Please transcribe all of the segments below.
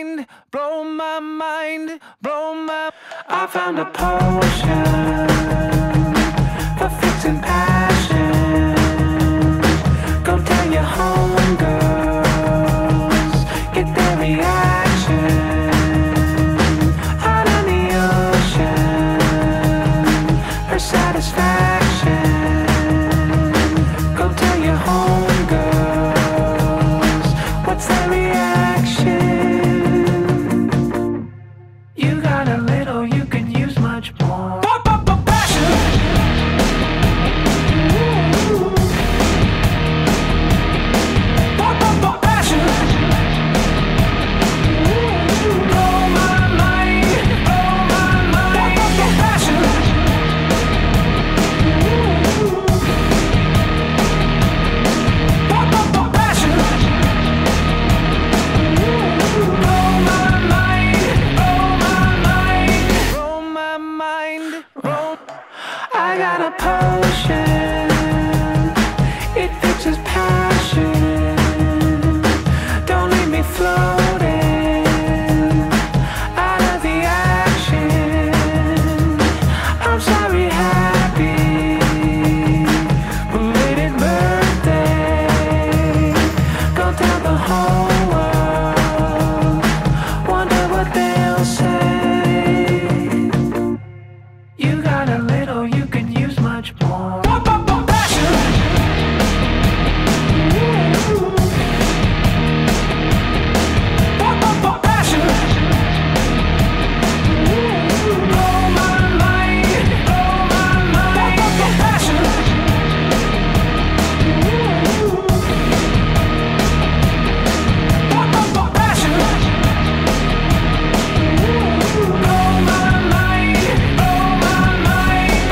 mind, blow my mind, blow my. I found a potion for fixing passion. Go tell your homegirls, get their reaction. Out on the ocean, her satisfaction. Go tell your homegirls, what's their reaction? You got a little, you can use much more. Passion. Passion. Blow my mind, blow my mind. Passion. Passion. Blow my mind, blow my mind, blow my mind, blow. I got a potion, it fixes passion. Don't leave me floating out of the action. I'm sorry, happy belated birthday. Go tell the whole world, wonder what they'll say. You got a little, you can use much more. Passion. Passion. Blow my mind, blow my mind. Passion. Passion. Blow my mind, blow my mind.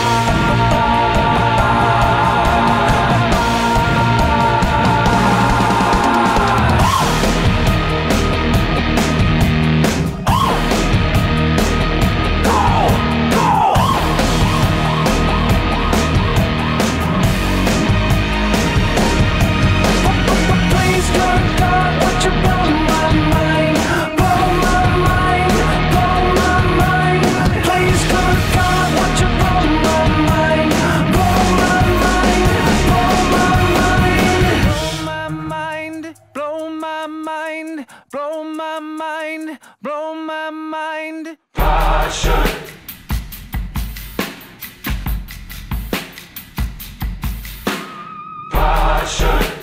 Please, good God, would you blow my mind? Blow my mind, blow my mind. Please, good God, would you blow my mind? Blow my mind, blow my mind. Blow my mind, blow my mind, blow my mind. Passion. Passion.